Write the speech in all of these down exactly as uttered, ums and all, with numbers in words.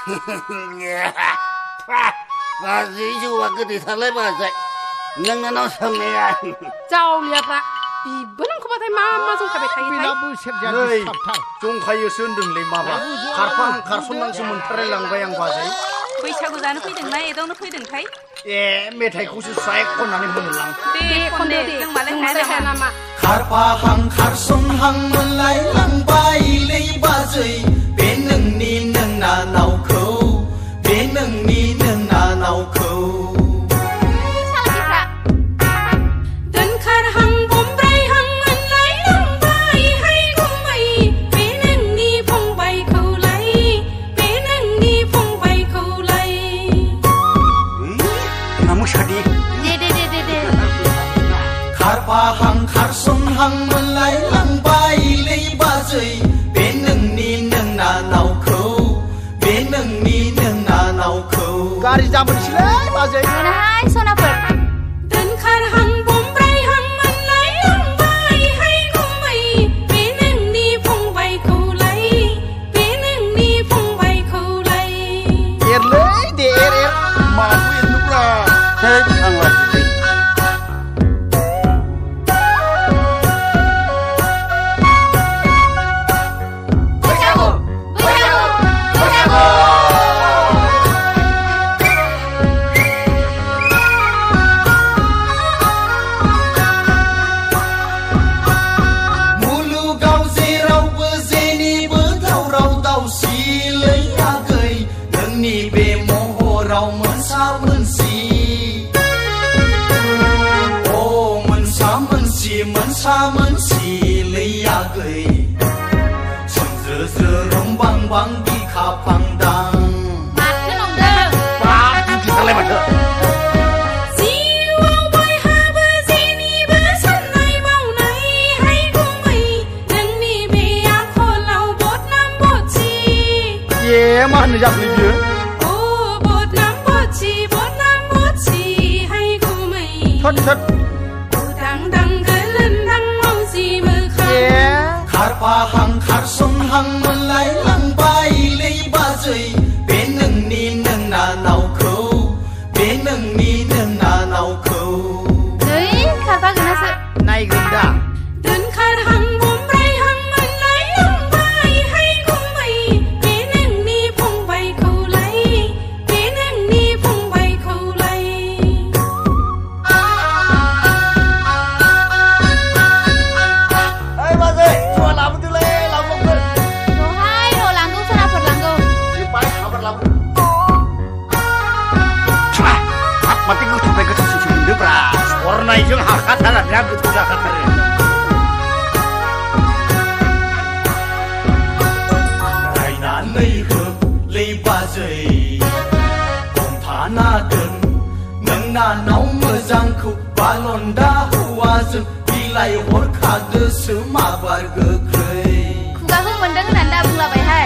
बाजै जौआ गोदैथारलाय बाजै नोंनाव सोंनाया जावलियाफ्रा बिबो नोंखौबाथाय मा मा जंखाबाय थायोथाय जंखायोसो होनदोंलै माबा खारफा खारसननांसो मोनथारलायलांबाय आं बाजै बैसागु जानो फैदोंना एदावनो फैदोंथाय ए मेथाइखौसो स्राय खननानै होनोलां दे खनदे जों मालाय हाया नामा खारफाहां खारसनहां मोनलायलांबायलै बाजै बे नोंनि नोंना नावखौ बे नोंनि नोंना नावखौ खारफाहां खारसनहां मोनलायलांबायलै बाजै बे नोंनि नोंना नावखौ बे नोंनि नोंना नावखौ गारि जाबोनोसैलै बाजै मोनाहाय सनाफोर दोनखारहां बमब्रायहां मोनलायलांबायहाय गुमै बे नोंनि फंबायखौलाय बे नोंनि फंबायखौलाय एरलै दे एर एर माखौ एरनोब्रा है आं लाजिबाय मोनसा मोनसिलै आगै सोमज्रो ज्रो रंबां बां बिखा फांदां माथो नंदों बाब दिन्थिथारलाय माथो जिउआव बयहाबो जेनिबो साननाय मावनायहाय गुमै नोंनि बे आखलाव बदनाम बदसि ए मा होननो जाखोलै बियो अ बदनाम बदसि बदनाम बदसि हाय गुमै थोद थोद खारफाहां खारसनहां मोनलायलांबायलै बाजै बे नोंनि नोंना नावखौ बे नोंनि नोंना नावखौ नै खारफागोनासो नायगोन दा दोनखारहां बमब्रायहां मोनलायलांबायहाय गुमै बे नोंनि फंबायखौलाय बे नोंनि फंबायखौलाय ओइ बाजै जुवा लाबोदोलै लाबोदो रहाय र लांगौ सनाफोर लांगौ बे बाय खाबार लाबो छा हाब माथो गोथौनिफ्राय गोथौसिनसो मोनदोंब्रा सरनायजों हाखाथारा बिराद गोथौ जाखाथारो रायनानै होलै बाजै हमथाना दोन नोंना नाव मोजांखौ बालन्दा हौवाजों बिलाइ हरखादोसो माबार गोख्रै खुगाखौ मोनदों होननानै दा बुंलाबायहाय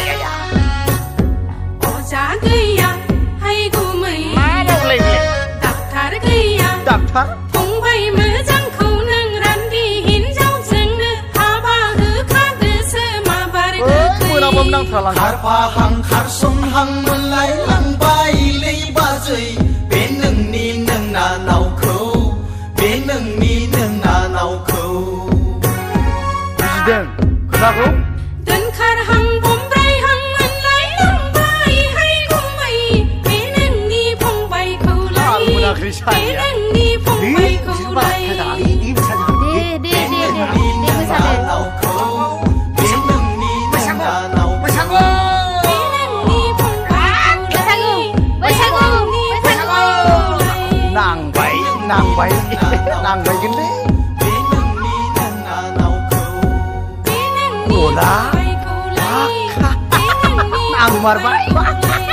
अजा गैया हाय गुमै मा मावलायनो डाक्टार गैया डाक्टार फंबाय मोजांखौ नों रान्दि हिनजावजोंनो हाबा होखादोसो माबार गोख्रै मोनाबाबो नांथारलां खारफाहां खारसनहां मोनलायलांबायलै बाजै बे नोंनि नोंना नावखौ बे नोंनि नोंना नावखौ बुजिदों खोथाखौ दोनखारहां बमब्रायहां मोनलायलांबायहाय गुमै बे नोंनि फंबायखौलाय आं मोनाखै बे सानैया नोंनि फंबायखौलाय दे दे दे दे दे मोसादो नावखौ बे नोंनि नोंना नावखौ बे नोंनि फंबायखौलाय बैसागु बैसागु नांबाय नांबाय नांबायगोनलै बे नोंनि नोंना नावखौ बे नोंनि गला फंबायखौलाय बे नोंनि आं मारबाय